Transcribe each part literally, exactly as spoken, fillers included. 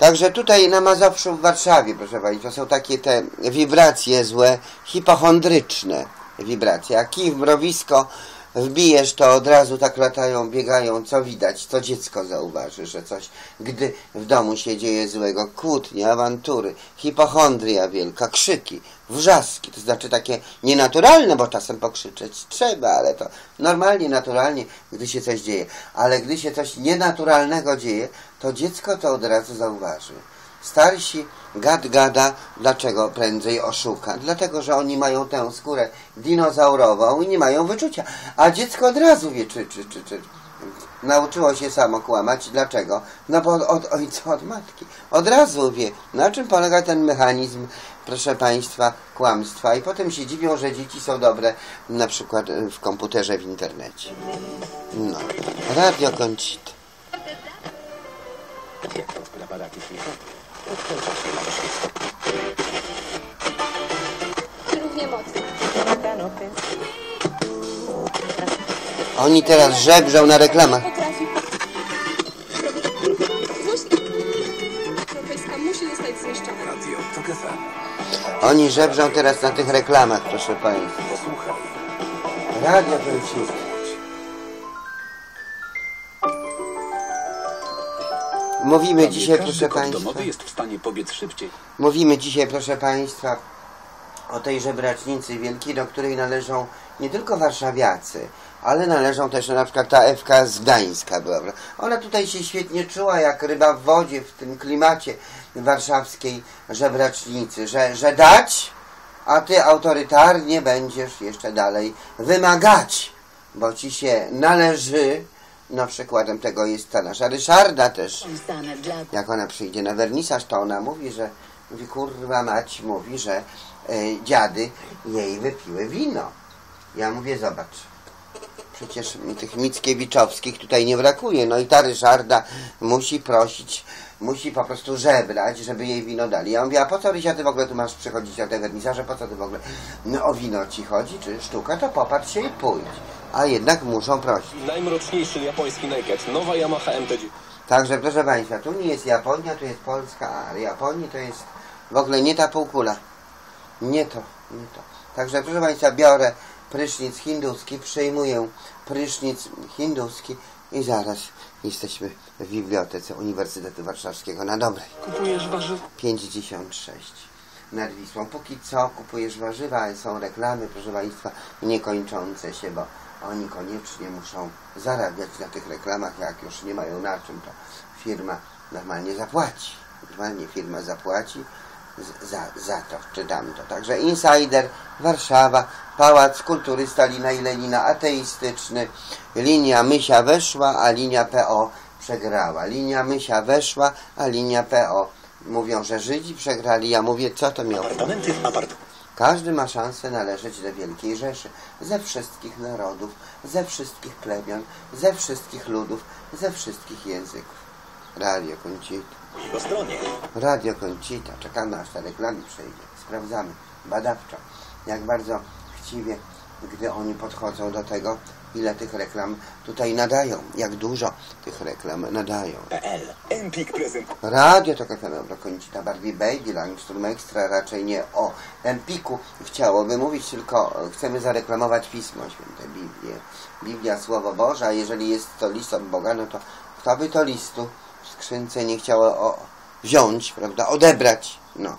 Także tutaj na Mazowszu w Warszawie, proszę Państwa, są takie te wibracje złe, hipochondryczne wibracje. Jak kij w mrowisko wbijesz, to od razu tak latają, biegają, co widać, co dziecko zauważy, że coś, gdy w domu się dzieje złego, kłótnie, awantury, hipochondria wielka, krzyki, wrzaski, to znaczy takie nienaturalne, bo czasem pokrzyczeć trzeba, ale to normalnie, naturalnie, gdy się coś dzieje. Ale gdy się coś nienaturalnego dzieje, to dziecko to od razu zauważy. Starsi gad gada, dlaczego prędzej oszuka? Dlatego, że oni mają tę skórę dinozaurową i nie mają wyczucia. A dziecko od razu wie, czy, czy, czy, czy nauczyło się samo kłamać. Dlaczego? No bo od, od ojca, od matki. Od razu wie, na czym polega ten mechanizm, proszę Państwa, kłamstwa. I potem się dziwią, że dzieci są dobre na przykład w komputerze, w internecie. No. Radio Conchita. Równie mocno. Oni teraz żebrzą na reklamach. Europejska musi zostać zniszczona. Radio Tok F M. Oni żebrzą teraz na tych reklamach, proszę Państwa. Posłuchaj. Radio Conchita. Mówimy dzisiaj, proszę Państwa, domowy jest w stanie pobiec szybciej. mówimy dzisiaj, proszę Państwa, o tej żebracznicy wielkiej, do której należą nie tylko warszawiacy, ale należą też na przykład ta Ewka z Gdańska była. Ona tutaj się świetnie czuła, jak ryba w wodzie, w tym klimacie warszawskiej żebracznicy, że, że dać, a ty autorytarnie będziesz jeszcze dalej wymagać, bo ci się należy. No przykładem tego jest ta nasza Ryszarda też. Jak ona przyjdzie na wernisaż, to ona mówi, że mówi, kurwa mać, mówi, że y, dziady jej wypiły wino. Ja mówię, zobacz, przecież tych Mickiewiczowskich tutaj nie brakuje. No i ta Ryszarda musi prosić, musi po prostu żebrać, żeby jej wino dali. Ja mówię, a po co, Rysia, ty w ogóle tu masz przychodzić na te wernisaże? Po co ty w ogóle no, o wino ci chodzi, czy sztuka? To popatrz się i pójdź. A jednak muszą prosić. Najmroczniejszy japoński naked. Nowa Yamaha M T dziewięć. Także proszę Państwa, tu nie jest Japonia, tu jest Polska, a Japonii to jest w ogóle nie ta półkula. Nie to, nie to. Także proszę Państwa, biorę prysznic hinduski, przyjmuję prysznic hinduski i zaraz jesteśmy w Bibliotece Uniwersytetu Warszawskiego na Dobrej. Kupujesz warzywa? pięćdziesiąt sześć nad Wisłą. Póki co kupujesz warzywa, ale są reklamy, proszę Państwa, niekończące się, bo oni koniecznie muszą zarabiać na tych reklamach. Jak już nie mają na czym, to firma normalnie zapłaci. Normalnie firma zapłaci za, za to czy tamto. Także Insider, Warszawa, Pałac Kultury Stalina i Lenina, ateistyczny. Linia Mysia weszła, a linia P O przegrała. Linia Mysia weszła, a linia P O. Mówią, że Żydzi przegrali. Ja mówię, co to miało? Apartamenty w apart... Każdy ma szansę należeć do Wielkiej Rzeszy. Ze wszystkich narodów, ze wszystkich plemion, ze wszystkich ludów, ze wszystkich języków. Radio Conchita. po stronie. Radio Conchita. Czekamy, aż ta reklama przejdzie. Sprawdzamy badawczo, jak bardzo chciwie, gdy oni podchodzą do tego, ile tych reklam tutaj nadają, jak dużo tych reklam nadają. P L. Empik prezent. Radio to F M, Conchita, Barbie Baby, Langsturm Extra, raczej nie o Empiku chciałoby mówić, tylko chcemy zareklamować Pismo Święte, Biblię. Biblia, Słowo Boże, a jeżeli jest to list od Boga, no to kto by to listu w skrzynce nie chciało o, wziąć, prawda, odebrać, no.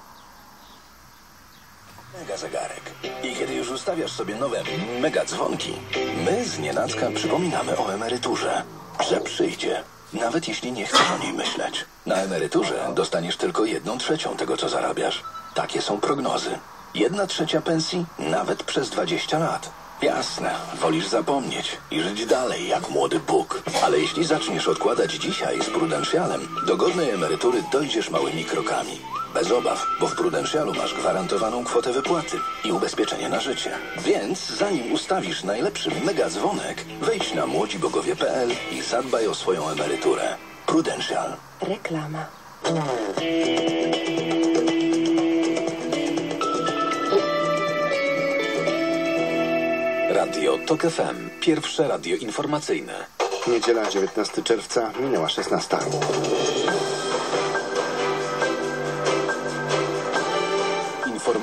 Mega zegarek. I kiedy już ustawiasz sobie nowe mega dzwonki, my z nienacka przypominamy o emeryturze, że przyjdzie, nawet jeśli nie chcesz o niej myśleć. Na emeryturze dostaniesz tylko jedną trzecią tego, co zarabiasz. Takie są prognozy. Jedna trzecia pensji nawet przez dwadzieścia lat. Jasne, wolisz zapomnieć i żyć dalej jak młody Bóg. Ale jeśli zaczniesz odkładać dzisiaj z Prudentialem, do godnej emerytury dojdziesz małymi krokami. Bez obaw, bo w Prudentialu masz gwarantowaną kwotę wypłaty i ubezpieczenie na życie. Więc zanim ustawisz najlepszy mega dzwonek, wejdź na młodzibogowie kropka p l i zadbaj o swoją emeryturę. Prudential. Reklama. Radio Tok F M. Pierwsze radio informacyjne. Niedziela, dziewiętnastego czerwca, minęła szesnasta.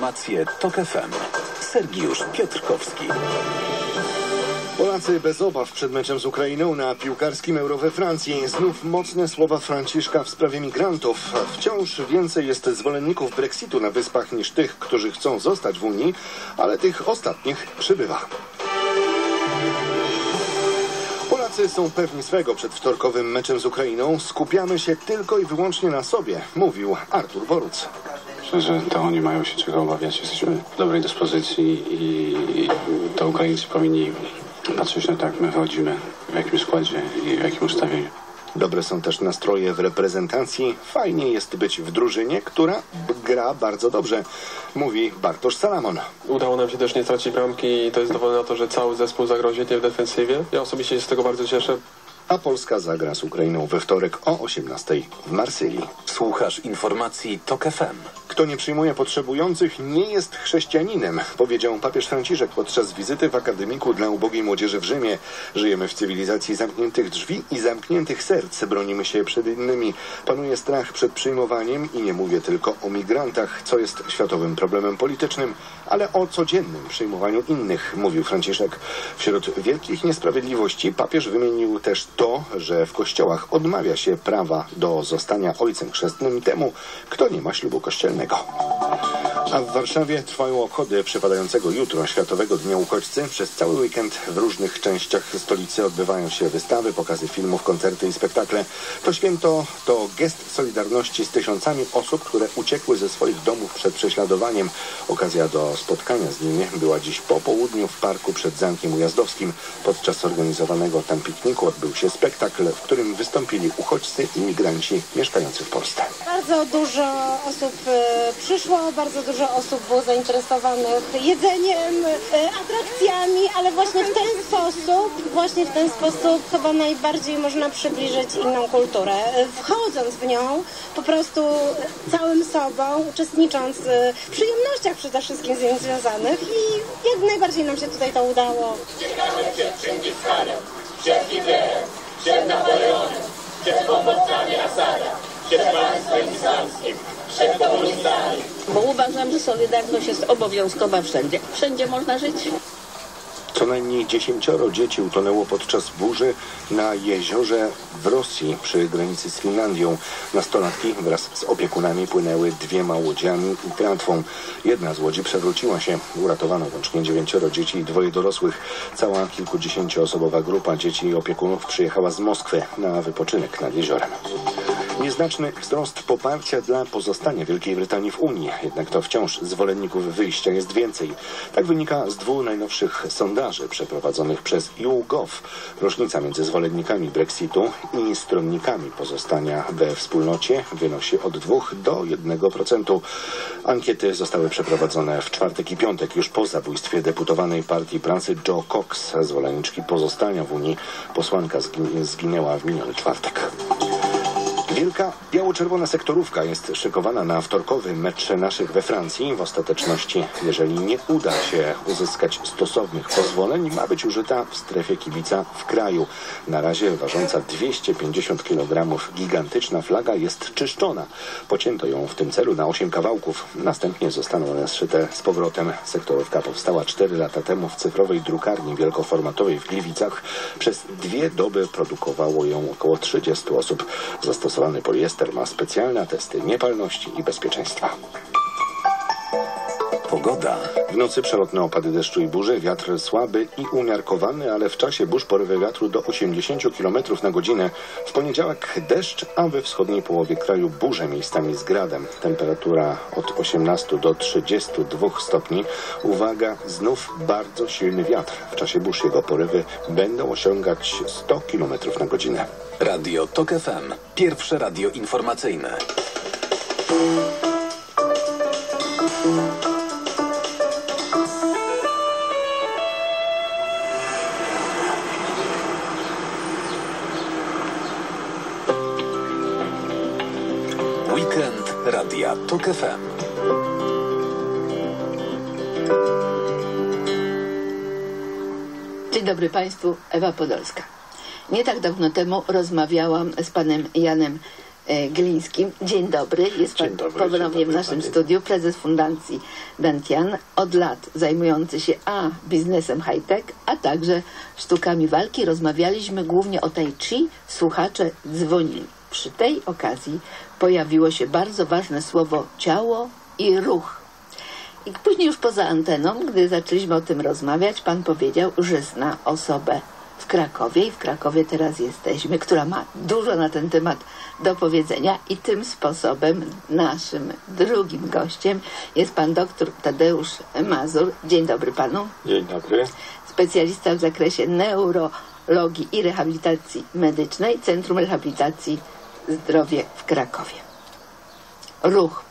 Informacje TOK F M. Sergiusz Piotrkowski. Polacy bez obaw przed meczem z Ukrainą na piłkarskim Euro we Francji. Znów mocne słowa Franciszka w sprawie migrantów. Wciąż więcej jest zwolenników Brexitu na Wyspach niż tych, którzy chcą zostać w Unii, ale tych ostatnich przybywa. Polacy są pewni swego przed wtorkowym meczem z Ukrainą. Skupiamy się tylko i wyłącznie na sobie, mówił Artur Boruc. Myślę, że to oni mają się czego obawiać. Jesteśmy w dobrej dyspozycji i to Ukraińcy powinni patrzeć na to, jak my chodzimy, w jakim składzie i w jakim ustawieniu. Dobre są też nastroje w reprezentacji. Fajnie jest być w drużynie, która gra bardzo dobrze, mówi Bartosz Salamon. Udało nam się też nie stracić bramki i to jest dowód na to, że cały zespół zagrał świetnie w defensywie. Ja osobiście się z tego bardzo cieszę. A Polska zagra z Ukrainą we wtorek o osiemnastej w Marsylii. Słuchasz informacji TOK F M. Kto nie przyjmuje potrzebujących, nie jest chrześcijaninem, powiedział papież Franciszek podczas wizyty w Akademiku dla Ubogiej Młodzieży w Rzymie. Żyjemy w cywilizacji zamkniętych drzwi i zamkniętych serc. Bronimy się przed innymi. Panuje strach przed przyjmowaniem i nie mówię tylko o migrantach, co jest światowym problemem politycznym, ale o codziennym przyjmowaniu innych, mówił Franciszek. Wśród wielkich niesprawiedliwości papież wymienił też to, że w kościołach odmawia się prawa do zostania ojcem chrzestnym temu, kto nie ma ślubu kościelnego. A w Warszawie trwają obchody przypadającego jutro Światowego Dnia Uchodźcy. Przez cały weekend w różnych częściach stolicy odbywają się wystawy, pokazy filmów, koncerty i spektakle. To święto to gest solidarności z tysiącami osób, które uciekły ze swoich domów przed prześladowaniem. Okazja do spotkania z nimi była dziś po południu w parku przed Zamkiem Ujazdowskim. Podczas organizowanego tam pikniku odbył się spektakl, w którym wystąpili uchodźcy i migranci mieszkający w Polsce. Bardzo dużo osób przyszło, bardzo dużo osób było zainteresowanych jedzeniem, atrakcjami, ale właśnie w ten sposób, właśnie w ten sposób chyba najbardziej można przybliżyć inną kulturę. Wchodząc w nią, po prostu całym sobą, uczestnicząc w przyjemnościach przede wszystkim z nią związanych i jak najbardziej nam się tutaj to udało. Czekamy przed Czyngischem, przed Hitlerem, przed Napoleonem, przed pomocami Asada, przed państwem islamskim, przed komunistami. Bo uważam, że solidarność jest obowiązkowa wszędzie. Wszędzie można żyć. Co najmniej dziesięcioro dzieci utonęło podczas burzy na jeziorze w Rosji przy granicy z Finlandią. Nastolatki wraz z opiekunami płynęły dwiema łodziami i tratwą. Jedna z łodzi przewróciła się. Uratowano łącznie dziewięcioro dzieci i dwoje dorosłych. Cała kilkudziesięcioosobowa grupa dzieci i opiekunów przyjechała z Moskwy na wypoczynek nad jeziorem. Nieznaczny wzrost poparcia dla pozostania Wielkiej Brytanii w Unii, jednak to wciąż zwolenników wyjścia jest więcej. Tak wynika z dwóch najnowszych sondaży przeprowadzonych przez YouGov. Różnica między zwolennikami Brexitu i stronnikami pozostania we wspólnocie wynosi od dwóch do jednego procenta. Ankiety zostały przeprowadzone w czwartek i piątek, już po zabójstwie deputowanej partii pracy Jo Cox, zwolenniczki pozostania w Unii. Posłanka zginęła w miniony czwartek. Wielka biało-czerwona sektorówka jest szykowana na wtorkowy mecz naszych we Francji. W ostateczności, jeżeli nie uda się uzyskać stosownych pozwoleń, ma być użyta w strefie kibica w kraju. Na razie ważąca dwieście pięćdziesiąt kilogramów gigantyczna flaga jest czyszczona. Pocięto ją w tym celu na osiem kawałków. Następnie zostaną one zszyte z powrotem. Sektorówka powstała cztery lata temu w cyfrowej drukarni wielkoformatowej w Gliwicach. Przez dwie doby produkowało ją około trzydziestu osób. Zastosowano poliester ma specjalne testy niepalności i bezpieczeństwa. Pogoda. W nocy przelotne opady deszczu i burzy, wiatr słaby i umiarkowany, ale w czasie burz porywy wiatru do osiemdziesięciu kilometrów na godzinę. W poniedziałek deszcz, a we wschodniej połowie kraju burze miejscami z gradem. Temperatura od osiemnastu do trzydziestu dwóch stopni. Uwaga, znów bardzo silny wiatr. W czasie burz jego porywy będą osiągać sto kilometrów na godzinę. Radio TOK F M. Pierwsze radio informacyjne. Weekend Radia TOK F M. Dzień dobry Państwu, Ewa Podolska. Nie tak dawno temu rozmawiałam z panem Janem Glińskim. Dzień dobry. Jest pan ponownie w naszym studiu, prezes Fundacji Bentian, od lat zajmujący się a biznesem high-tech, a także sztukami walki. Rozmawialiśmy głównie o tai chi. Słuchacze dzwonili. Przy tej okazji pojawiło się bardzo ważne słowo ciało i ruch. I później już poza anteną, gdy zaczęliśmy o tym rozmawiać, pan powiedział, że zna osobę w Krakowie i w Krakowie teraz jesteśmy, która ma dużo na ten temat do powiedzenia i tym sposobem naszym drugim gościem jest pan doktor Tadeusz Mazur. Dzień dobry panu. Dzień dobry. Specjalista w zakresie neurologii i rehabilitacji medycznej, Centrum Rehabilitacji Zdrowie w Krakowie. Ruch.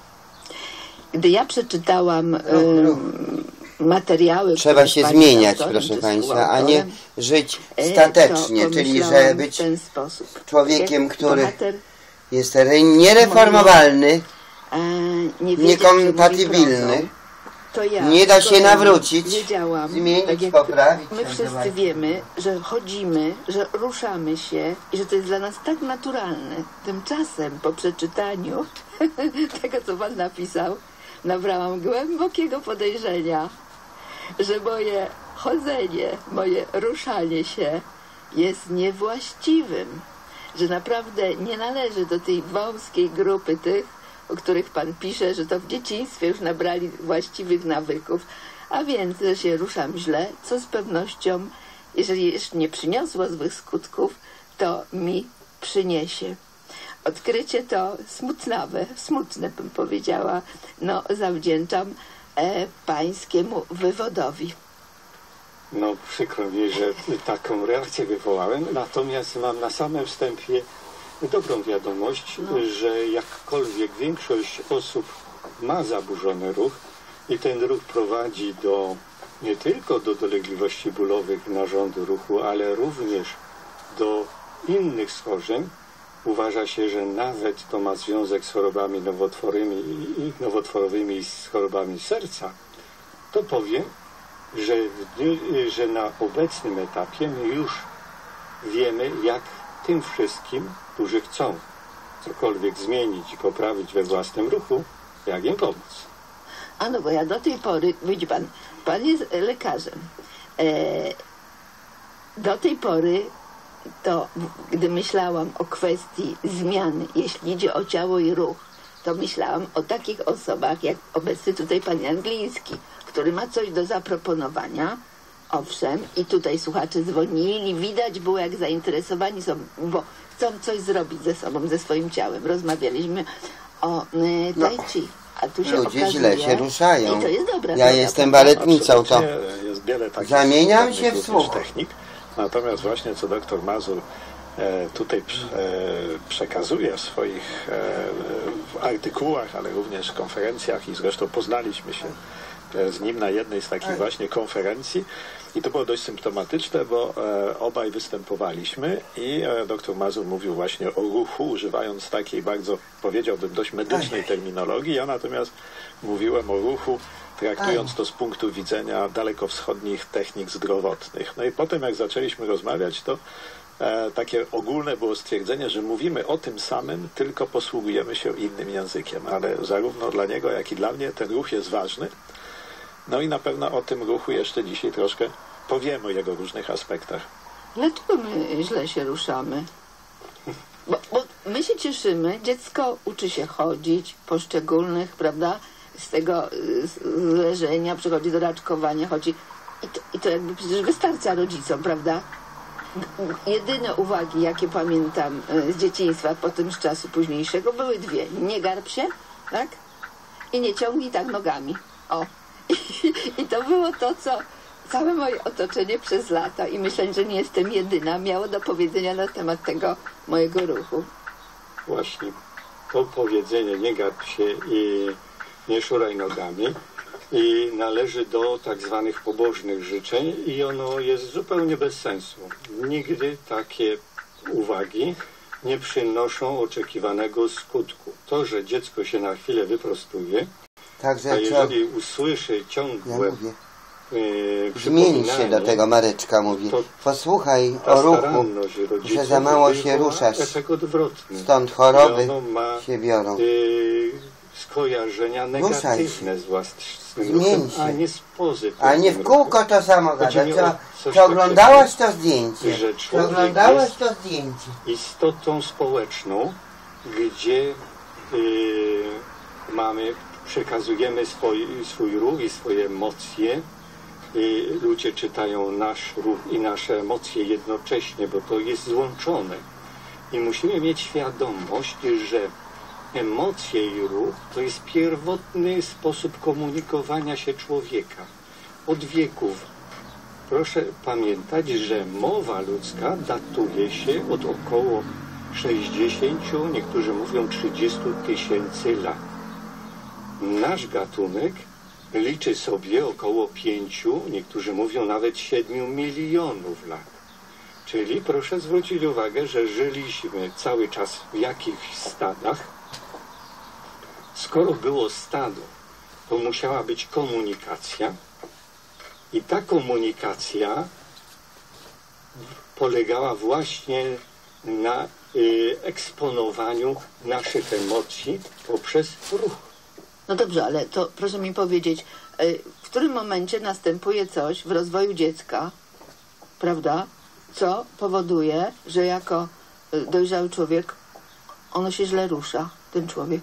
Gdy ja przeczytałam ruch, ruch. materiały... Trzeba się zmieniać, proszę państwa, a nie żyć statecznie, czyli że być w ten sposób. człowiekiem, który jest niereformowalny, nie niekompatybilny, to ja nie da się nawrócić, zmienić, tak poprawić. My wszyscy wiemy, że chodzimy, że ruszamy się i że to jest dla nas tak naturalne. Tymczasem po przeczytaniu tego, co pan napisał, nabrałam głębokiego podejrzenia, że moje chodzenie, moje ruszanie się jest niewłaściwym, że naprawdę nie należy do tej wąskiej grupy tych, o których pan pisze, że to w dzieciństwie już nabrali właściwych nawyków, a więc, że się ruszam źle, co z pewnością, jeżeli jeszcze nie przyniosło złych skutków, to mi przyniesie. Odkrycie to smutnawe, smutne bym powiedziała, no zawdzięczam e, pańskiemu wywodowi. No przykro mi, że taką reakcję wywołałem, natomiast mam na samym wstępie dobrą wiadomość, no. że jakkolwiek większość osób ma zaburzony ruch i ten ruch prowadzi do nie tylko do dolegliwości bólowych narządu ruchu, ale również do innych schorzeń. Uważa się, że nawet to ma związek z chorobami nowotworowymi i, nowotworowymi i z chorobami serca. To powiem, że, że na obecnym etapie my już wiemy, jak tym wszystkim, którzy chcą cokolwiek zmienić i poprawić we własnym ruchu, jak im pomóc. A no bo ja do tej pory, widzi pan, pan jest lekarzem. E, do tej pory to, gdy myślałam o kwestii zmiany, jeśli idzie o ciało i ruch, to myślałam o takich osobach, jak obecny tutaj pan Jan Gliński, który ma coś do zaproponowania. Owszem, i tutaj słuchacze dzwonili, widać było, jak zainteresowani są, bo chcą coś zrobić ze sobą, ze swoim ciałem. Rozmawialiśmy o y, tai chi, a tu się ludzie okazuje, źle się ruszają. I to jest dobra. Ja jestem baletnicą, to jest wiele takich zamieniam się w słuch. technik. Natomiast właśnie co doktor Mazur e, tutaj e, przekazuje w swoich e, artykułach, ale również w konferencjach i zresztą poznaliśmy się z nim na jednej z takich właśnie konferencji i to było dość symptomatyczne, bo e, obaj występowaliśmy i e, doktor Mazur mówił właśnie o ruchu, używając takiej bardzo, powiedziałbym, dość medycznej terminologii. Ja natomiast mówiłem o ruchu, traktując to z punktu widzenia dalekowschodnich technik zdrowotnych. No i potem jak zaczęliśmy rozmawiać, to e, takie ogólne było stwierdzenie, że mówimy o tym samym, tylko posługujemy się innym językiem, ale zarówno dla niego, jak i dla mnie ten ruch jest ważny. No i na pewno o tym ruchu jeszcze dzisiaj troszkę powiemy, o jego różnych aspektach. Dlaczego my źle się ruszamy? Bo, bo my się cieszymy, dziecko uczy się chodzić, poszczególnych, prawda, z tego z leżenia przychodzi do raczkowania, chodzi i to, i to jakby przecież wystarcza rodzicom, prawda? Jedyne uwagi, jakie pamiętam z dzieciństwa, potem z czasu późniejszego, były dwie. Nie garb się, tak? I nie ciągnij tak nogami. O. I, I to było to, co całe moje otoczenie przez lata i myślę, że nie jestem jedyna, miało do powiedzenia na temat tego mojego ruchu. Właśnie to powiedzenie nie garb się i nie szuraj nogami i należy do tak zwanych pobożnych życzeń i ono jest zupełnie bez sensu. Nigdy takie uwagi nie przynoszą oczekiwanego skutku. To, że dziecko się na chwilę wyprostuje, Także a jeżeli usłyszy ciągłe ja yy, Zmienić się do tego, Mareczka mówi. Posłuchaj o ruchu, że za mało się ruszasz. Stąd choroby się biorą. Yy, skojarzenia negatywne z własnym ruchem, a nie z pozytywnym. A nie w kółko to samo gada. Co, co oglądałaś to zdjęcie? Że co oglądałaś to zdjęcie? Istotą społeczną, gdzie yy, mamy, przekazujemy swój, swój ruch i swoje emocje. I ludzie czytają nasz ruch i nasze emocje jednocześnie, bo to jest złączone. I musimy mieć świadomość, że emocje i ruch to jest pierwotny sposób komunikowania się człowieka. Od wieków. Proszę pamiętać, że mowa ludzka datuje się od około sześćdziesięciu, niektórzy mówią trzydziestu tysięcy lat. Nasz gatunek liczy sobie około pięciu, niektórzy mówią nawet siedmiu milionów lat. Czyli proszę zwrócić uwagę, że żyliśmy cały czas w jakichś stadach. Skoro było stado, to musiała być komunikacja i ta komunikacja polegała właśnie na y, eksponowaniu naszych emocji poprzez ruch. No dobrze, ale to proszę mi powiedzieć, w którym momencie następuje coś w rozwoju dziecka, prawda, co powoduje, że jako dojrzały człowiek ono się źle rusza, ten człowiek.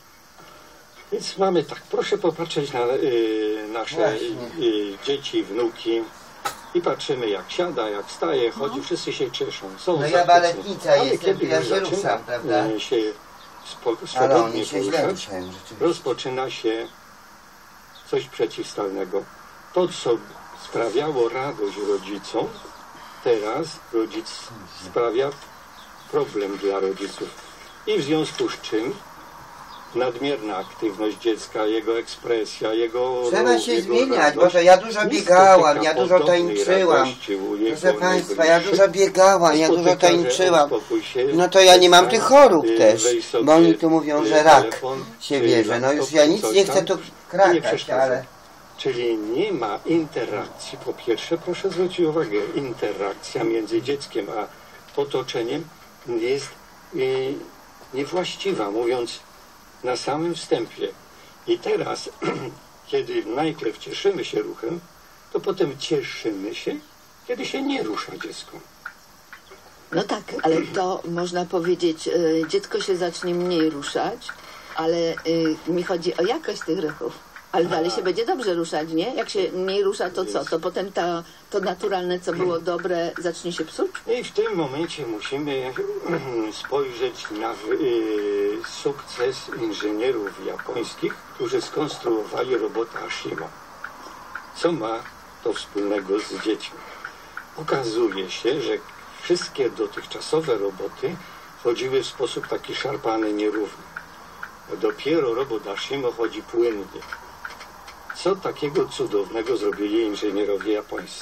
Więc mamy tak, proszę popatrzeć na y, nasze y, dzieci, wnuki i patrzymy jak siada, jak staje, chodzi, no. Wszyscy się cieszą. Są no ja baletnica jestem, ja się ruszam, prawda? Się spo, swobodnie się poruszać, rozpoczyna się coś przeciwstawnego. To, co sprawiało radość rodzicom, teraz rodzic sprawia problem dla rodziców. I w związku z czym nadmierna aktywność dziecka, jego ekspresja, jego... Trzeba ruch, się jego zmieniać, radość, bo to ja dużo biegałam, ja dużo tańczyłam. Proszę Państwa, ja dużo biegałam, ja dużo tańczyłam. No to ja nie mam tych chorób też, bo oni tu mówią, że rak się bierze. No już ja nic nie chcę tu krakać, ale... Czyli nie ma interakcji. Po pierwsze, proszę zwrócić uwagę, interakcja między dzieckiem a otoczeniem jest y, niewłaściwa, mówiąc na samym wstępie. I teraz, kiedy najpierw cieszymy się ruchem, to potem cieszymy się, kiedy się nie rusza dziecko. No tak, ale to można powiedzieć, y, dziecko się zacznie mniej ruszać, ale y, mi chodzi o jakość tych ruchów. Ale dalej się będzie dobrze ruszać, nie? Jak się mniej rusza, to co? To potem ta, to naturalne, co było dobre, zacznie się psuć? I w tym momencie musimy spojrzeć na y, sukces inżynierów japońskich, którzy skonstruowali robota Ashimo. Co ma to wspólnego z dziećmi? Okazuje się, że wszystkie dotychczasowe roboty chodziły w sposób taki szarpany, nierówny. Dopiero robot Ashimo chodzi płynnie. Co takiego cudownego zrobili inżynierowie japońscy?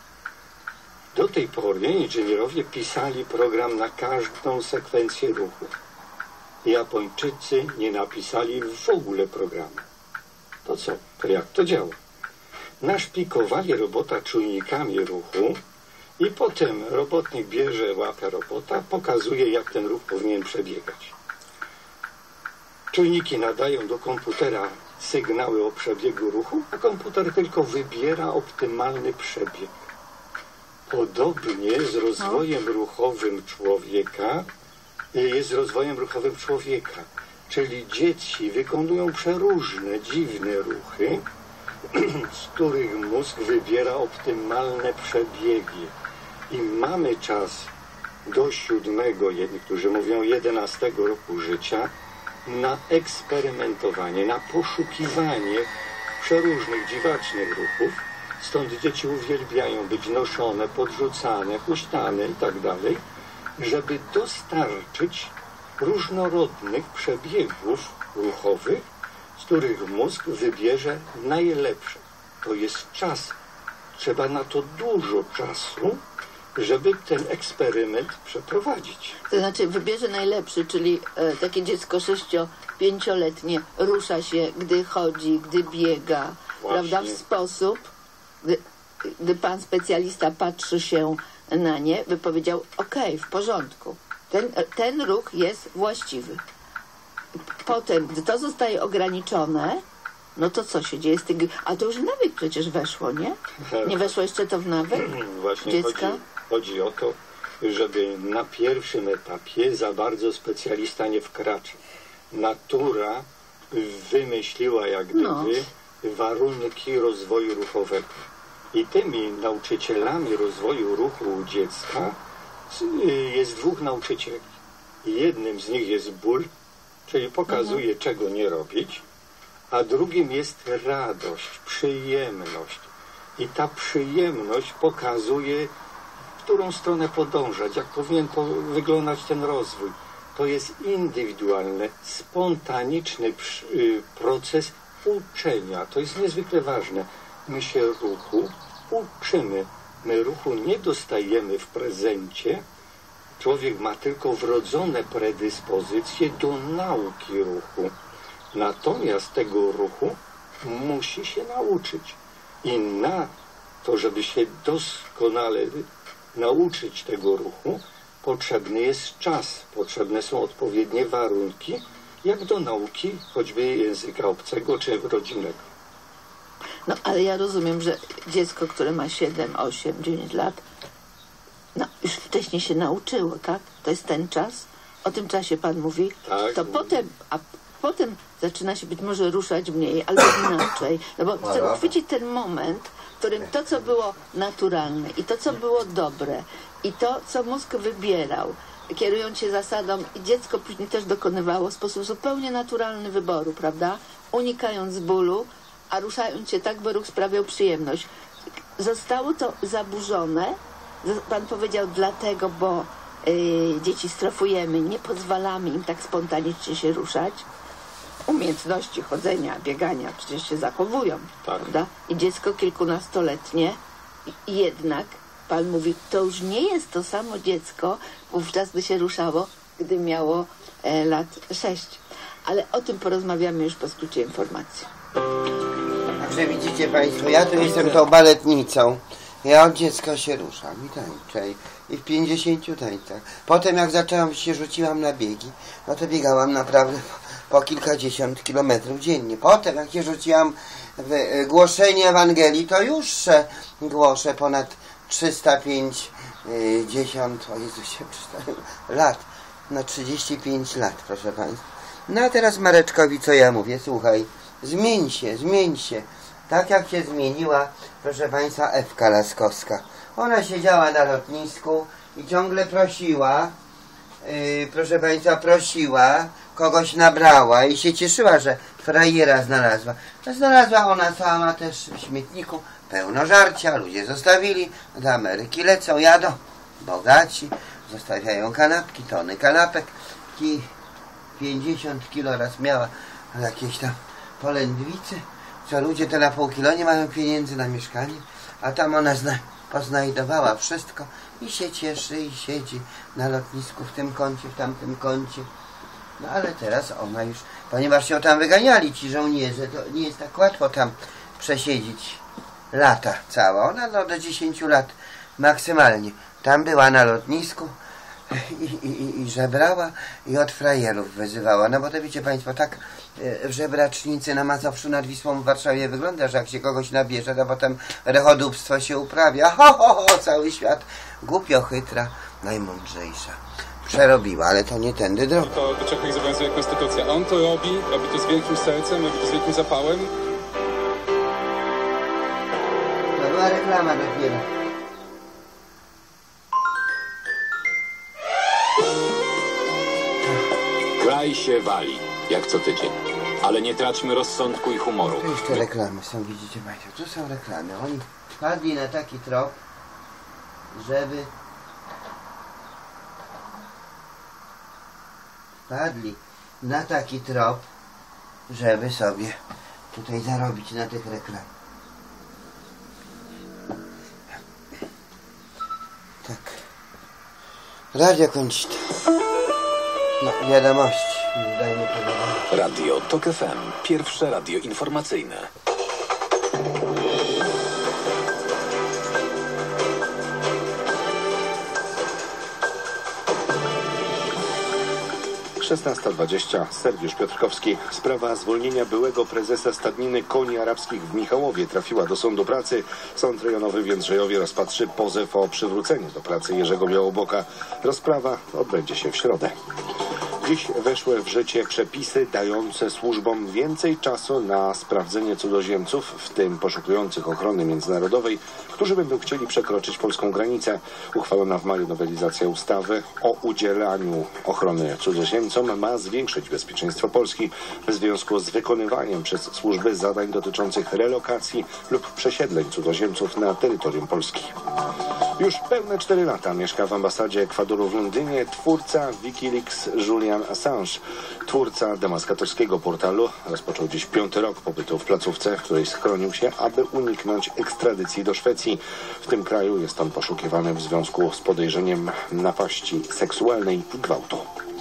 Do tej pory inżynierowie pisali program na każdą sekwencję ruchu. Japończycy nie napisali w ogóle programu. To co? To jak to działa? Naszpikowali robota czujnikami ruchu i potem robotnik bierze łapę robota, pokazuje jak ten ruch powinien przebiegać. Czujniki nadają do komputera sygnały o przebiegu ruchu, a komputer tylko wybiera optymalny przebieg. Podobnie z rozwojem ruchowym człowieka jest z rozwojem ruchowym człowieka. Czyli dzieci wykonują przeróżne, dziwne ruchy, z których mózg wybiera optymalne przebiegi. I mamy czas do siódmego, niektórzy mówią jedenastego roku życia, na eksperymentowanie, na poszukiwanie przeróżnych, dziwacznych ruchów. Stąd dzieci uwielbiają być noszone, podrzucane, huśtane i tak dalej, żeby dostarczyć różnorodnych przebiegów ruchowych, z których mózg wybierze najlepsze. To jest czas. Trzeba na to dużo czasu, żeby ten eksperyment przeprowadzić. To znaczy wybierze najlepszy, czyli e, takie dziecko sześcio pięcioletnie rusza się, gdy chodzi, gdy biega, właśnie, prawda, w sposób, gdy, gdy pan specjalista patrzy się na nie, by powiedział, okej, w porządku, ten, ten ruch jest właściwy. Potem, gdy to zostaje ograniczone, no to co się dzieje z tym? A to już w nawyk przecież weszło, nie? Nie weszło jeszcze to w nawyk Właśnie dziecka? chodzi, chodzi o to, żeby na pierwszym etapie za bardzo specjalista nie wkracza. Natura wymyśliła jak gdyby No. warunki rozwoju ruchowego. I tymi nauczycielami rozwoju ruchu u dziecka jest dwóch nauczycieli. Jednym z nich jest ból, czyli pokazuje, mhm. czego nie robić, a drugim jest radość, przyjemność. I ta przyjemność pokazuje, w którą stronę podążać, jak powinien po wyglądać ten rozwój. To jest indywidualny, spontaniczny proces uczenia. To jest niezwykle ważne. My się ruchu uczymy. My ruchu nie dostajemy w prezencie. Człowiek ma tylko wrodzone predyspozycje do nauki ruchu. Natomiast tego ruchu musi się nauczyć. I na to, żeby się doskonale nauczyć tego ruchu, potrzebny jest czas, potrzebne są odpowiednie warunki, jak do nauki choćby języka obcego czy rodzinnego. No, ale ja rozumiem, że dziecko, które ma siedem, osiem, dziewięć lat, no, już wcześniej się nauczyło, tak? To jest ten czas. O tym czasie pan mówi. Tak. To potem, a potem zaczyna się być może ruszać mniej, albo inaczej. No bo chcę uchwycić ten moment, w którym to, co było naturalne i to, co było dobre i to, co mózg wybierał, kierując się zasadą, i dziecko później też dokonywało w sposób zupełnie naturalny wyboru, prawda? Unikając bólu, a ruszając się tak, by ruch sprawiał przyjemność. Zostało to zaburzone, pan powiedział, dlatego, bo y, dzieci strofujemy, nie pozwalamy im tak spontanicznie się ruszać. Umiejętności chodzenia, biegania przecież się zachowują, tak. prawda? I dziecko kilkunastoletnie jednak, pan mówi, to już nie jest to samo dziecko, wówczas gdy się ruszało, gdy miało e, lat sześć. Ale o tym porozmawiamy już po skrócie informacji. Także widzicie państwo, ja tu jestem tą baletnicą. Ja od dziecka się ruszam i tańczę. I w pięćdziesięciu tańcach. Potem jak zaczęłam, się rzuciłam na biegi, no to biegałam naprawdę po, po kilkadziesiąt kilometrów dziennie. Potem jak się rzuciłam w y, głoszenie Ewangelii, to już y, głoszę ponad trzysta pięćdziesiąt o Jezusie, lat. No trzydzieści pięć lat, proszę państwa. No a teraz Mareczkowi co ja mówię? Słuchaj, zmień się, zmień się. Tak jak się zmieniła, proszę państwa, Ewka Laskowska. Ona siedziała na lotnisku i ciągle prosiła, yy, proszę państwa, prosiła, kogoś nabrała i się cieszyła, że frajera znalazła. Znalazła ona sama też w śmietniku, pełno żarcia, ludzie zostawili, do Ameryki lecą, jadą, bogaci, zostawiają kanapki, tony kanapek i pięćdziesiąt kilo raz miała jakieś tam polędwice, co ludzie te na pół kilo nie mają pieniędzy na mieszkanie, a tam ona zna, poznajdowała wszystko i się cieszy i siedzi na lotnisku w tym kącie, w tamtym kącie. No ale teraz ona już, ponieważ ją tam wyganiali ci żołnierze, to nie jest tak łatwo tam przesiedzieć lata całe. Ona no, do dziesięciu lat maksymalnie tam była na lotnisku i, i, i żebrała i od frajerów wyzywała. No bo to wiecie państwo, tak w żebracznicy na Mazowszu nad Wisłą w Warszawie wygląda, że jak się kogoś nabierze, to potem rechodóbstwo się uprawia. Ho, ho, ho, cały świat głupio chytra, najmądrzejsza. Przerobiła, ale to nie tędy droga. To do czego ich zobowiązuje konstytucja. On to robi, robi to z wielkim sercem, robi to z wielkim zapałem. To była reklama dopiero. Kraj się wali, jak co tydzień. Ale nie traćmy rozsądku i humoru. To jeszcze reklamy są, widzicie państwo. Tu są reklamy. Oni wpadli na taki trop, żeby... Wpadli na taki trop, żeby sobie tutaj zarobić na tych reklamach. Tak. Radio kończyte. No, wiadomości. Dajmy to. Radio Tok F M. Pierwsze radio informacyjne. szesnasta dwadzieścia. Sergiusz Piotrkowski. Sprawa zwolnienia byłego prezesa stadniny koni arabskich w Michałowie trafiła do Sądu Pracy. Sąd rejonowy w Jędrzejowie rozpatrzy pozew o przywrócenie do pracy Jerzego Białoboka. Rozprawa odbędzie się w środę. Dziś weszły w życie przepisy dające służbom więcej czasu na sprawdzenie cudzoziemców, w tym poszukujących ochrony międzynarodowej, którzy będą chcieli przekroczyć polską granicę. Uchwalona w maju nowelizacja ustawy o udzielaniu ochrony cudzoziemcom ma zwiększyć bezpieczeństwo Polski w związku z wykonywaniem przez służby zadań dotyczących relokacji lub przesiedleń cudzoziemców na terytorium Polski. Już pełne cztery lata mieszka w ambasadzie Ekwadoru w Londynie twórca Wikileaks Julian Assange. Twórca demaskatorskiego portalu rozpoczął dziś piąty rok pobytu w placówce, w której schronił się, aby uniknąć ekstradycji do Szwecji. W tym kraju jest on poszukiwany w związku z podejrzeniem napaści seksualnej i gwałtu.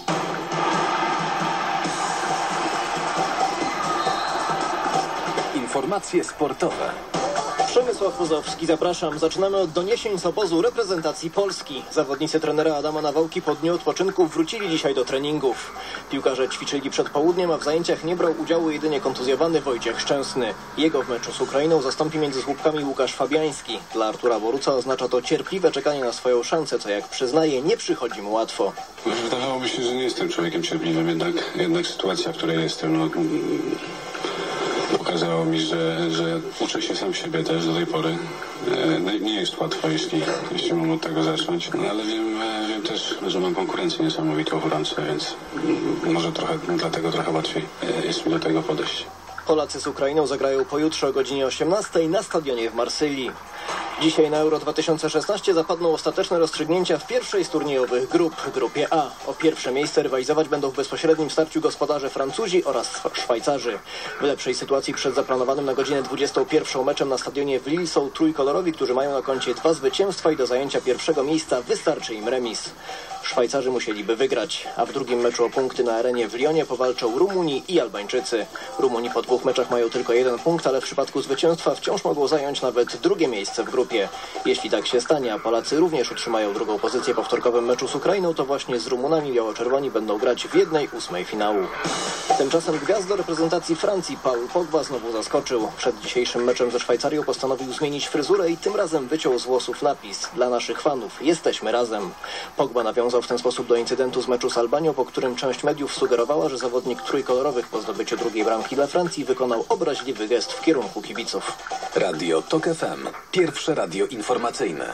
Informacje sportowe. Przemysław Muzowski, zapraszam. Zaczynamy od doniesień z obozu reprezentacji Polski. Zawodnicy trenera Adama Nawałki po dniu odpoczynku wrócili dzisiaj do treningów. Piłkarze ćwiczyli przed południem, a w zajęciach nie brał udziału jedynie kontuzjowany Wojciech Szczęsny. Jego w meczu z Ukrainą zastąpi między słupkami Łukasz Fabiański. Dla Artura Boruca oznacza to cierpliwe czekanie na swoją szansę, co jak przyznaje nie przychodzi mu łatwo. Wydawałoby się, że nie jestem człowiekiem cierpliwym, jednak, jednak sytuacja, w której jestem, no, pokazało mi, że, że uczę się sam siebie też do tej pory. E, nie jest łatwo, jeśli, jeśli mam od tego zacząć, no, ale wiem, wiem też, że mam konkurencję niesamowitą w ręce, więc może trochę, dlatego trochę łatwiej jest mi do tego podejść. Polacy z Ukrainą zagrają pojutrze o godzinie osiemnastej na stadionie w Marsylii. Dzisiaj na Euro dwa tysiące szesnaście zapadną ostateczne rozstrzygnięcia w pierwszej z turniejowych grup, grupie A. O pierwsze miejsce rywalizować będą w bezpośrednim starciu gospodarze Francuzi oraz Szwajcarzy. W lepszej sytuacji przed zaplanowanym na godzinę dwudziestą pierwszą meczem na stadionie w Lille są trójkolorowi, którzy mają na koncie dwa zwycięstwa i do zajęcia pierwszego miejsca wystarczy im remis. Szwajcarzy musieliby wygrać, a w drugim meczu o punkty na arenie w Lyonie powalczą Rumuni i Albańczycy. Rumuni po dwóch meczach mają tylko jeden punkt, ale w przypadku zwycięstwa wciąż mogą zająć nawet drugie miejsce w grupie. Jeśli tak się stanie, a Polacy również utrzymają drugą pozycję po wtorkowym meczu z Ukrainą, to właśnie z Rumunami biało-czerwoni będą grać w jednej ósmej finału. Tymczasem gwiazdo reprezentacji Francji Paul Pogba znowu zaskoczył. Przed dzisiejszym meczem ze Szwajcarią postanowił zmienić fryzurę i tym razem wyciął z włosów napis: dla naszych fanów jesteśmy razem. Pogba nawiązał w ten sposób do incydentu z meczu z Albanią, po którym część mediów sugerowała, że zawodnik trójkolorowych po zdobyciu drugiej bramki dla Francji wykonał obraźliwy gest w kierunku kibiców. Radio Tok F M. Pierwsze radio informacyjne.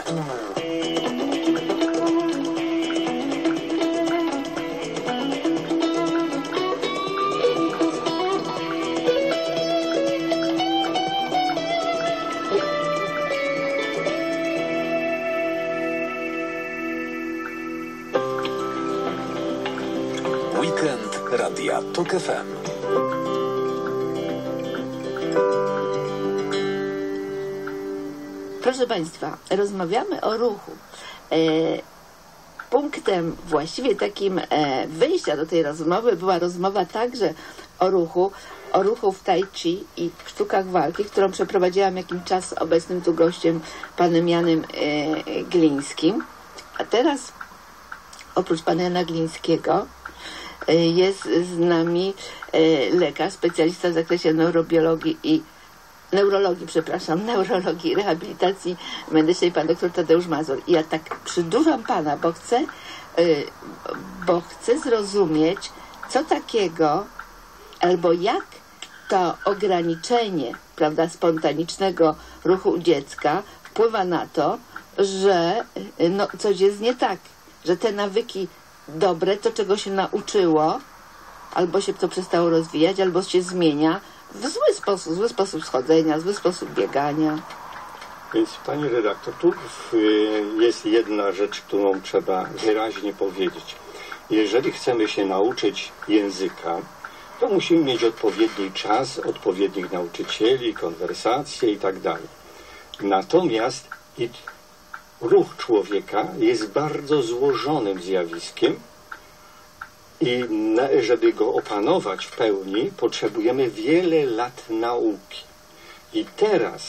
Weekend Radia Tok F M. Proszę Państwa, rozmawiamy o ruchu. E, punktem właściwie takim e, wyjścia do tej rozmowy była rozmowa także o ruchu, o ruchu w tai chi i sztukach walki, którą przeprowadziłam jakim czas z obecnym tu gościem, panem Janem e, Glińskim. A teraz oprócz pana Jana Glińskiego e, jest z nami e, lekarz, specjalista w zakresie neurobiologii i neurologii, przepraszam, neurologii i rehabilitacji medycznej, pan doktor Tadeusz Mazur. I ja tak przydłużam pana, bo chcę, yy, bo chcę zrozumieć, co takiego, albo jak to ograniczenie, prawda, spontanicznego ruchu u dziecka wpływa na to, że yy, no, coś jest nie tak, że te nawyki dobre, to czego się nauczyło, albo się to przestało rozwijać, albo się zmienia w zły sposób, zły sposób schodzenia, zły sposób biegania. Więc pani redaktor, tu jest jedna rzecz, którą trzeba wyraźnie powiedzieć. Jeżeli chcemy się nauczyć języka, to musimy mieć odpowiedni czas, odpowiednich nauczycieli, konwersacje i tak dalej. Natomiast i ruch człowieka jest bardzo złożonym zjawiskiem i żeby go opanować w pełni, potrzebujemy wiele lat nauki. I teraz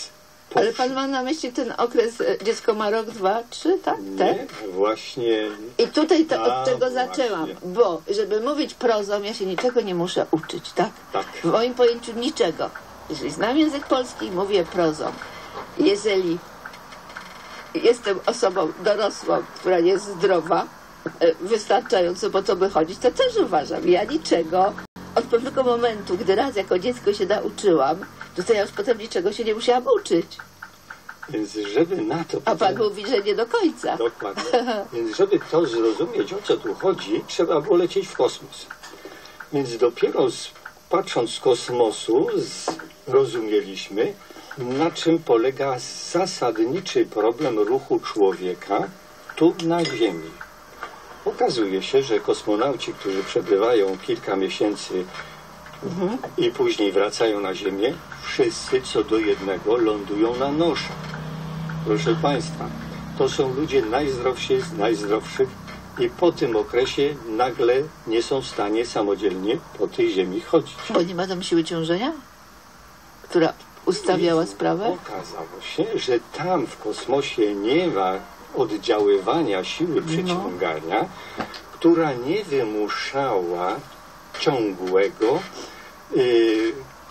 Ale pan ma na myśli ten okres, e, dziecko ma rok, dwa, trzy, tak? Nie, właśnie. I tutaj to A, od czego właśnie. zaczęłam, bo żeby mówić prozą, ja się niczego nie muszę uczyć, tak? Tak. W moim pojęciu niczego. Jeżeli znam język polski, mówię prozą. Jeżeli jestem osobą dorosłą, która jest zdrowa, e, wystarczająco po to by chodzić, to też uważam. Ja niczego od pewnego momentu, gdy raz jako dziecko się nauczyłam, to, to ja już potem niczego się nie musiałam uczyć. Więc żeby na to... A pan mówi, że nie do końca. Dokładnie. Więc żeby to zrozumieć, o co tu chodzi, trzeba było lecieć w kosmos. Więc dopiero z, patrząc z kosmosu zrozumieliśmy, na czym polega zasadniczy problem ruchu człowieka tu na Ziemi. Okazuje się, że kosmonauci, którzy przebywają kilka miesięcy mhm. i później wracają na Ziemię, wszyscy co do jednego lądują na noszach. Proszę Państwa, to są ludzie najzdrowsi z najzdrowszych i po tym okresie nagle nie są w stanie samodzielnie po tej Ziemi chodzić. Bo nie ma tam siły ciążenia, która ustawiała I sprawę? Okazało się, że tam w kosmosie nie ma oddziaływania siły przyciągania, no. która nie wymuszała ciągłego yy,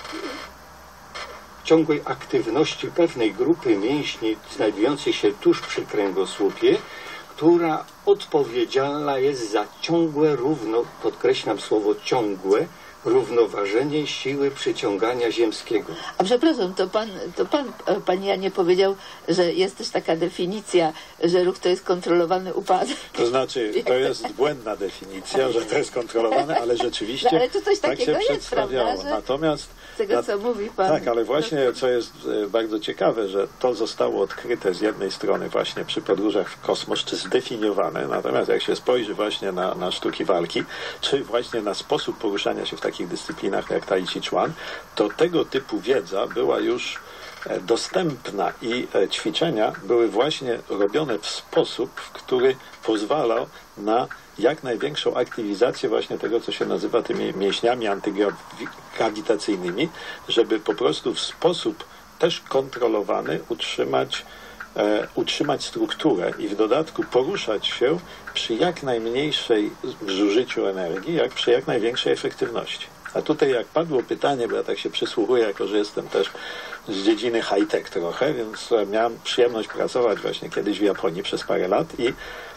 ciągłej aktywności pewnej grupy mięśni znajdujących się tuż przy kręgosłupie, która odpowiedzialna jest za ciągłe, równo, podkreślam słowo ciągłe, równoważenie siły przyciągania ziemskiego. A przepraszam, to pan, to pan, panie Janie, powiedział, że jest też taka definicja, że ruch to jest kontrolowany upadek. To znaczy, to jest błędna definicja, że to jest kontrolowane, ale rzeczywiście no, ale to coś tak się jest, przedstawiało. prawda, że Natomiast tego, co mówi pan. Tak, ale właśnie, co jest bardzo ciekawe, że to zostało odkryte z jednej strony właśnie przy podróżach w kosmos, czy zdefiniowane, natomiast jak się spojrzy właśnie na, na sztuki walki, czy właśnie na sposób poruszania się w takich dyscyplinach jak Tai Chi Chuan, to tego typu wiedza była już dostępna i ćwiczenia były właśnie robione w sposób, który pozwalał na jak największą aktywizację właśnie tego, co się nazywa tymi mięśniami antygrawitacyjnymi, żeby po prostu w sposób też kontrolowany utrzymać, e, utrzymać strukturę i w dodatku poruszać się przy jak najmniejszej zużyciu energii, jak przy jak największej efektywności. A tutaj jak padło pytanie, bo ja tak się przysłuchuję, jako że jestem też z dziedziny high-tech trochę, więc miałem przyjemność pracować właśnie kiedyś w Japonii przez parę lat i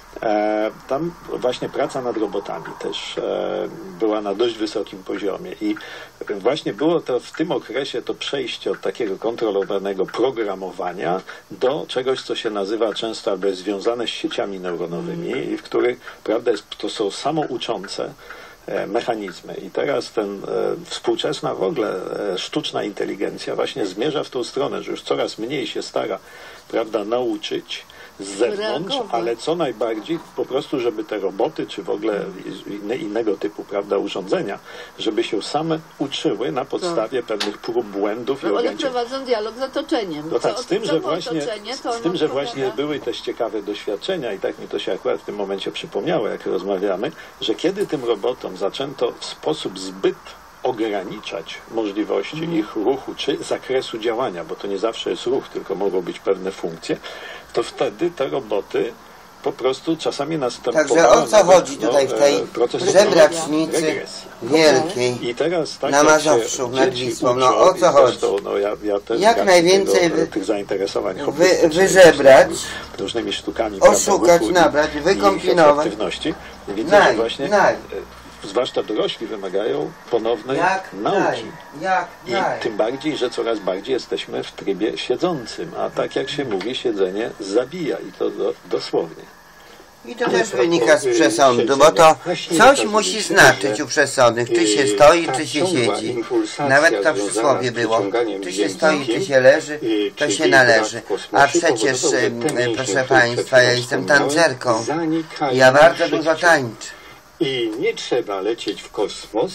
E, tam właśnie praca nad robotami też e, była na dość wysokim poziomie i właśnie było to w tym okresie to przejście od takiego kontrolowanego programowania do czegoś, co się nazywa często albo jest związane z sieciami neuronowymi i w których, prawda, jest, to są samouczące e, mechanizmy. I teraz ten e, współczesna w ogóle e, sztuczna inteligencja właśnie zmierza w tą stronę, że już coraz mniej się stara, prawda, nauczyć z zewnątrz, ale co najbardziej po prostu, żeby te roboty, czy w ogóle inne, innego typu, prawda, urządzenia, żeby się same uczyły na podstawie to. pewnych prób, błędów no, i one ograniczeń. prowadzą dialog z otoczeniem. No tak, z tym, że właśnie, to z tym, że właśnie były też ciekawe doświadczenia i tak mi to się akurat w tym momencie przypomniało, jak rozmawiamy, że kiedy tym robotom zaczęto w sposób zbyt ograniczać możliwości mm. ich ruchu, czy zakresu działania, bo to nie zawsze jest ruch, tylko mogą być pewne funkcje, to wtedy te roboty po prostu czasami następowały. Także o co chodzi tutaj w tej żebracznicy wielkiej I teraz, tak na Mazowszu, nad Wisłą? No o co chodzi? Zresztą, no, ja, ja też jak najwięcej tego, tych zainteresowań wy, wyżebrać, różnymi sztukami, oszukać, prawda, nabrać, wykombinować. Widzę, naj, że właśnie naj. zwłaszcza dorośli wymagają ponownej jak nauki. naj, jak I naj. tym bardziej, że coraz bardziej jesteśmy w trybie siedzącym, a tak jak się mówi, siedzenie zabija i to do, dosłownie. I to też wynika z przesądu, bo to coś musi znaczyć u przesądnych, czy się stoi, czy się siedzi. Nawet to przysłowie było, czy się stoi, czy się leży, to się należy. A przecież, proszę Państwa, ja jestem tancerką, ja bardzo dużo tańczę. I nie trzeba lecieć w kosmos,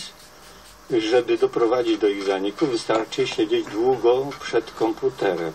żeby doprowadzić do ich zaniku. Wystarczy siedzieć długo przed komputerem.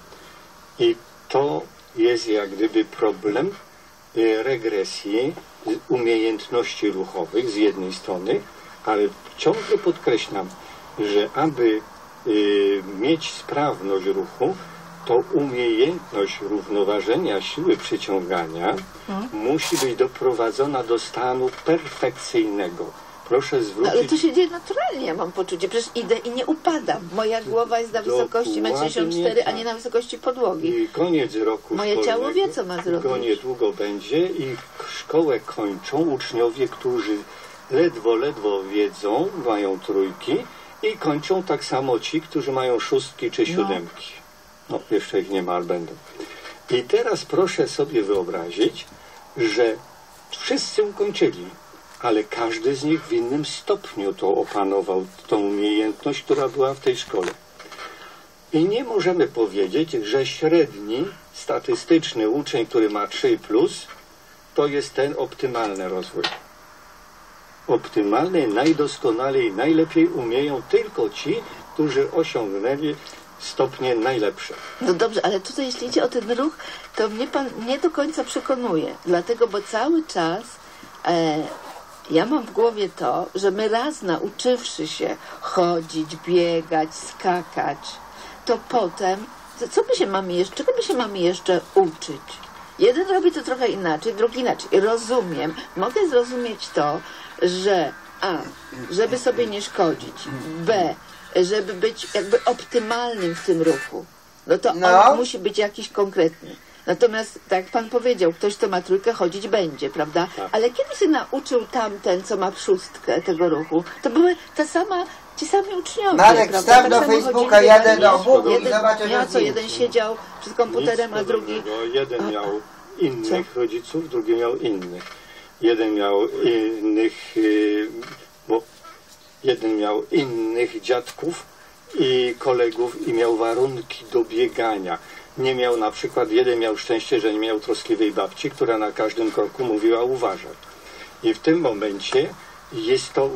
I to jest jak gdyby problem regresji umiejętności ruchowych z jednej strony, ale ciągle podkreślam, że aby y, mieć sprawność ruchu, to umiejętność równoważenia siły przyciągania Hmm? musi być doprowadzona do stanu perfekcyjnego. Proszę zwrócić... No ale to się dzieje naturalnie, ja mam poczucie. Przecież idę i nie upadam. Moja głowa jest na wysokości metr sześćdziesiąt cztery, a nie na wysokości podłogi. I koniec roku Moje szkolnego, ciało wie, co ma zrobić. go niedługo będzie i szkołę kończą uczniowie, którzy ledwo, ledwo wiedzą, mają trójki i kończą tak samo ci, którzy mają szóstki czy siódemki. No, jeszcze ich nie ma, ale będą. I teraz proszę sobie wyobrazić, że wszyscy ukończyli, ale każdy z nich w innym stopniu to opanował, tą umiejętność, która była w tej szkole. I nie możemy powiedzieć, że średni, statystyczny uczeń, który ma trzy plus, to jest ten optymalny rozwój. Optymalny, najdoskonalej, najlepiej umieją tylko ci, którzy osiągnęli stopnie najlepsze. No dobrze, ale tutaj jeśli idzie o ten ruch, to mnie pan nie do końca przekonuje. Dlatego, bo cały czas e, ja mam w głowie to, że my raz nauczywszy się chodzić, biegać, skakać, to potem, to co my się mamy jeszcze, czego my się mamy jeszcze uczyć? Jeden robi to trochę inaczej, drugi inaczej. Rozumiem, mogę zrozumieć to, że a, żeby sobie nie szkodzić, b, żeby być jakby optymalnym w tym ruchu, no to No. on musi być jakiś konkretny. Natomiast, tak jak pan powiedział, ktoś, kto ma trójkę, chodzić będzie, prawda? Ale kiedy się nauczył tamten, co ma szóstkę tego ruchu, to były ta sama, ci sami uczniowie, Marek, prawda? wstaw Tak do samo Facebooka, chodzili, jadę biegli. do Bugu i Jeden- zobaczę Ja na co, jeden zdjęciu. siedział przed komputerem, Nic a drugi... podobnego. Jeden miał innych rodziców, drugi miał innych. Jeden miał innych, y, bo jeden miał innych dziadków i kolegów i miał warunki do biegania. Nie miał na przykład, jeden miał szczęście, że nie miał troskliwej babci, która na każdym kroku mówiła uważaj. I w tym momencie jest to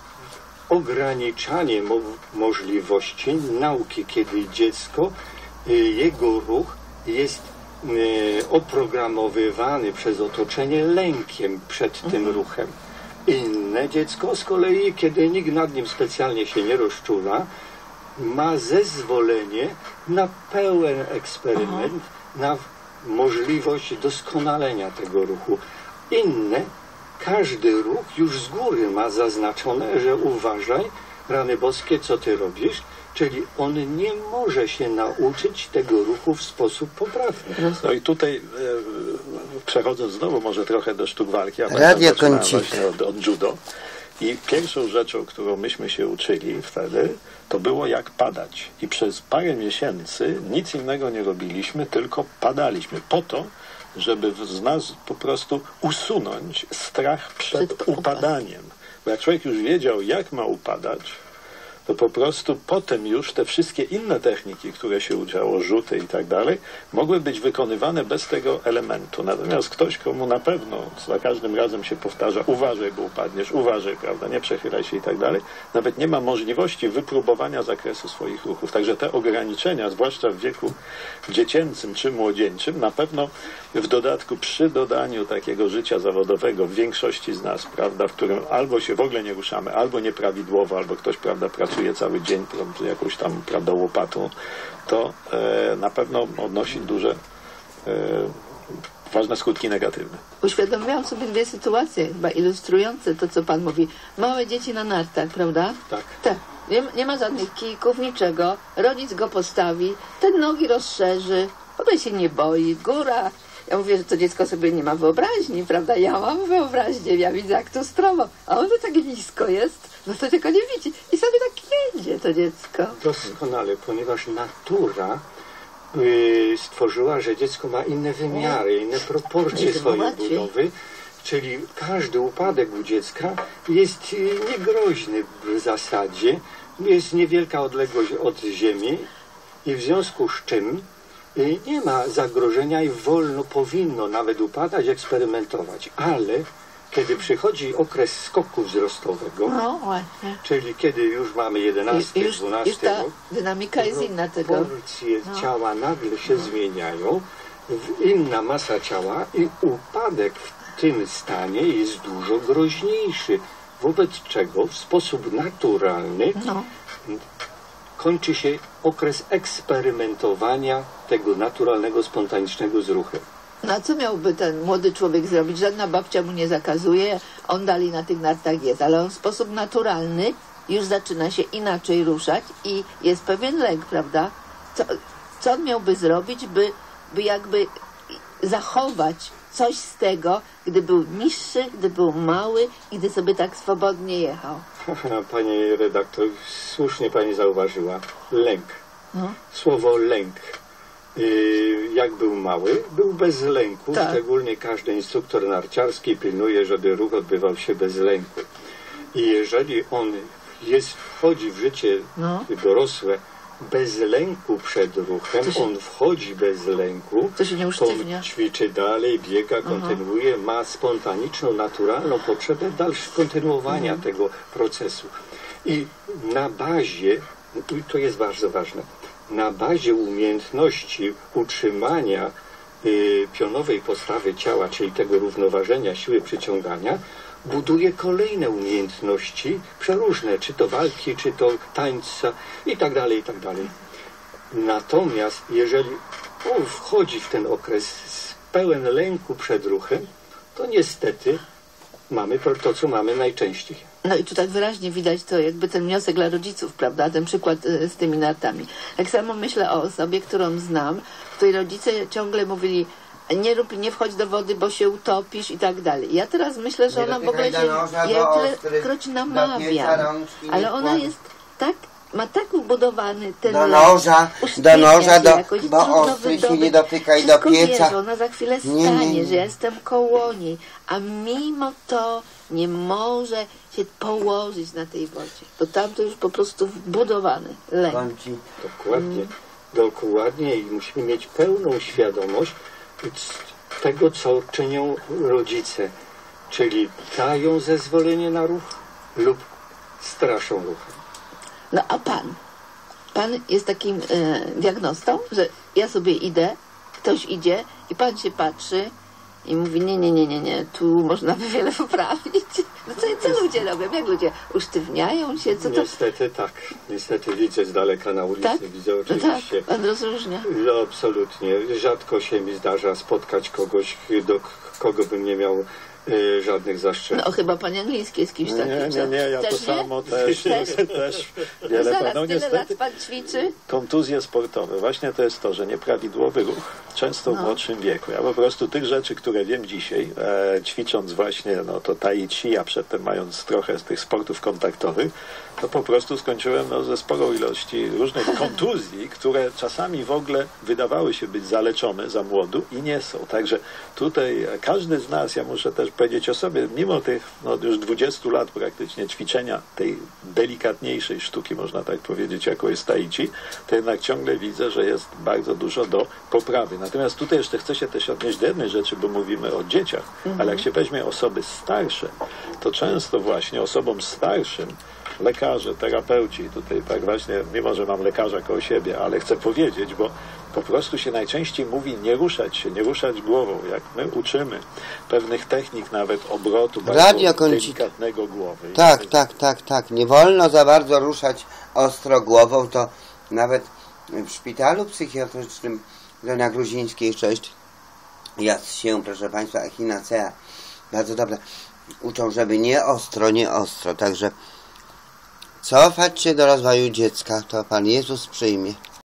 ograniczanie mo możliwości nauki, kiedy dziecko, y, jego ruch jest y, oprogramowywany przez otoczenie lękiem przed tym ruchem. Inne dziecko z kolei, kiedy nikt nad nim specjalnie się nie rozczula, ma zezwolenie na pełen eksperyment, na możliwość doskonalenia tego ruchu. Inne, każdy ruch już z góry ma zaznaczone, że uważaj, rany boskie, co ty robisz? Czyli on nie może się nauczyć tego ruchu w sposób poprawny. No i tutaj e, przechodząc znowu może trochę do sztuk walki, a Radio zaczynałem Koncita. właśnie od, od judo. I pierwszą rzeczą, którą myśmy się uczyli wtedy, to było jak padać. I przez parę miesięcy nic innego nie robiliśmy, tylko padaliśmy po to, żeby z nas po prostu usunąć strach przed upadaniem. Bo jak człowiek już wiedział, jak ma upadać, to po prostu potem już te wszystkie inne techniki, które się udziało, rzuty i tak dalej, mogły być wykonywane bez tego elementu. Natomiast ktoś, komu na pewno za każdym razem się powtarza, uważaj, bo upadniesz, uważaj, prawda, nie przechylaj się i tak dalej, nawet nie ma możliwości wypróbowania zakresu swoich ruchów. Także te ograniczenia, zwłaszcza w wieku dziecięcym czy młodzieńczym, na pewno w dodatku przy dodaniu takiego życia zawodowego w większości z nas, prawda, w którym albo się w ogóle nie ruszamy, albo nieprawidłowo, albo ktoś, prawda, pracuje cały dzień prawda, jakąś tam, prawda, łopatą, to e, na pewno odnosi duże, e, ważne skutki negatywne. Uświadomiłam sobie dwie sytuacje chyba ilustrujące to, co pan mówi. Małe dzieci na nartach, prawda? Tak. Tak. Nie, nie ma żadnych kijków, niczego. Rodzic go postawi, te nogi rozszerzy, w ogóle się nie boi, góra. Ja mówię, że to dziecko sobie nie ma wyobraźni, prawda? Ja mam wyobraźnię, ja widzę, jak tu stromo, a ono tak nisko jest, no to tylko nie widzi. I sobie tak jedzie to dziecko. Doskonale, ponieważ natura y, stworzyła, że dziecko ma inne wymiary, inne proporcje Jest swojej łatwiej. budowy, czyli każdy upadek u dziecka jest y, niegroźny w zasadzie, jest niewielka odległość od ziemi i w związku z czym y, nie ma zagrożenia i wolno powinno nawet upadać, eksperymentować, ale kiedy przychodzi okres skoku wzrostowego, No właśnie. czyli kiedy już mamy jedenasty, Już, dwunasty już ta rok, dynamika jest inna tego. proporcje No. ciała nagle się zmieniają, w inna masa ciała i upadek w tym stanie jest dużo groźniejszy, wobec czego w sposób naturalny No. kończy się okres eksperymentowania tego naturalnego, spontanicznego z ruchem. No a co miałby ten młody człowiek zrobić? Żadna babcia mu nie zakazuje, on dalej na tych nartach jest, ale on w sposób naturalny już zaczyna się inaczej ruszać i jest pewien lęk, prawda? Co, co on miałby zrobić, by, by jakby zachować coś z tego, gdy był niższy, gdy był mały i gdy sobie tak swobodnie jechał? Pani redaktor, słusznie pani zauważyła. Lęk. No. Słowo lęk. Jak był mały, był bez lęku. Tak. Szczególnie każdy instruktor narciarski pilnuje, żeby ruch odbywał się bez lęku. I jeżeli on jest, wchodzi w życie no. dorosłe bez lęku przed ruchem, się, on wchodzi bez lęku, to się nie usztywnia. ćwiczy dalej, biega, kontynuuje, ma spontaniczną, naturalną potrzebę dalszego kontynuowania mhm. tego procesu. I na bazie, i to jest bardzo ważne, na bazie umiejętności utrzymania y, pionowej postawy ciała, czyli tego równoważenia siły przyciągania, buduje kolejne umiejętności przeróżne, czy to walki, czy to tańca i tak dalej, i tak dalej. Natomiast jeżeli on wchodzi w ten okres pełen lęku przed ruchem, to niestety mamy to, to co mamy najczęściej. No i tu tak wyraźnie widać to jakby ten wniosek dla rodziców, prawda, ten przykład y, z tymi nartami. Tak samo myślę o osobie, którą znam, której rodzice ciągle mówili, nie rób, nie wchodź do wody, bo się utopisz i tak dalej. Ja teraz myślę, że ona w ogóle się, ja tylekroć namawiam, ale ona jest tak, ma tak ubudowany ten do noża, do noża, do, bo ostry się nie dotyka i do pieca. Wie, że ona za chwilę stanie, nie, nie, nie. że ja jestem koło niej, a mimo to nie może się położyć na tej wodzie. To tam to już po prostu wbudowany lęk. Dokładnie, mm. dokładnie i musimy mieć pełną świadomość tego, co czynią rodzice, czyli dają zezwolenie na ruch lub straszą ruchem. No a pan? Pan jest takim e, diagnostą, że ja sobie idę, ktoś idzie i pan się patrzy i mówi, nie, nie, nie, nie, nie, tu można by wiele poprawić. No co, co ludzie robią? Jak ludzie usztywniają się? Co to... Niestety tak. Niestety widzę z daleka na ulicy. Tak? Widzę oczywiście. No tak, pan rozróżnia. No, absolutnie. Rzadko się mi zdarza spotkać kogoś, do kogo bym nie miał y, żadnych zastrzeżeń. No chyba pan angielski jest kimś takim. Nie, nie, nie, ja też to nie? samo też. też, też wiele no zaraz, no, tyle lat pan ćwiczy? Kontuzje sportowe. Właśnie to jest to, że nieprawidłowy ruch, często w no. młodszym wieku. Ja po prostu tych rzeczy, które wiem dzisiaj, e, ćwicząc właśnie no, to tai chi, a przedtem mając trochę z tych sportów kontaktowych, to po prostu skończyłem no, ze sporą ilości różnych kontuzji, które czasami w ogóle wydawały się być zaleczone za młodu i nie są. Także tutaj każdy z nas, ja muszę też powiedzieć o sobie, mimo tych no, już dwudziestu lat praktycznie ćwiczenia tej delikatniejszej sztuki, można tak powiedzieć, jaką jest tai chi, to jednak ciągle widzę, że jest bardzo dużo do poprawy. Natomiast tutaj jeszcze chcę się też odnieść do jednej rzeczy, bo mówimy o dzieciach, mhm. ale jak się weźmie osoby starsze, to często właśnie osobom starszym lekarze, terapeuci, tutaj tak właśnie, mimo że mam lekarza koło siebie, ale chcę powiedzieć, bo po prostu się najczęściej mówi nie ruszać się, nie ruszać głową, jak my uczymy pewnych technik, nawet obrotu bardzo delikatnego głowy. Tak, tak, tak, tak. Nie wolno za bardzo ruszać ostro głową, to nawet w szpitalu psychiatrycznym na Gruzińskiej, cześć, ja się, proszę Państwa, Echinacea, bardzo dobre, uczą, żeby nie ostro, nie ostro, także cofać się do rozwoju dziecka, to Pan Jezus przyjmie.